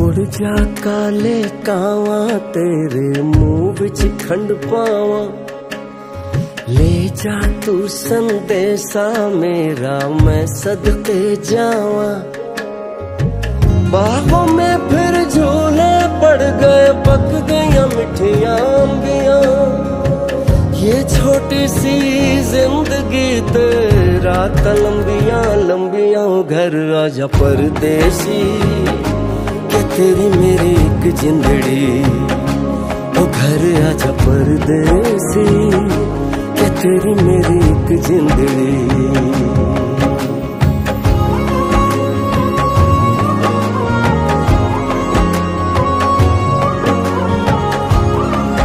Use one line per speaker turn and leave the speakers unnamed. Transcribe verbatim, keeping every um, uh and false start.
उड़ जा काले कावा तेरे मुंह विच खंड पावा, ले जा तू संदेशा मेरा मैं सदके जावा। बाहों में फिर झूले पड़ गए, पक गया मिठिया अंबियां, ये छोटी सी जिंदगी तेरा लंबियां लंबियां। घर आजा परदेसी के तेरी मेरी एक जिंदड़ी, ओ घर आजा परदेसी के तेरी मेरी एक जिंदड़ी।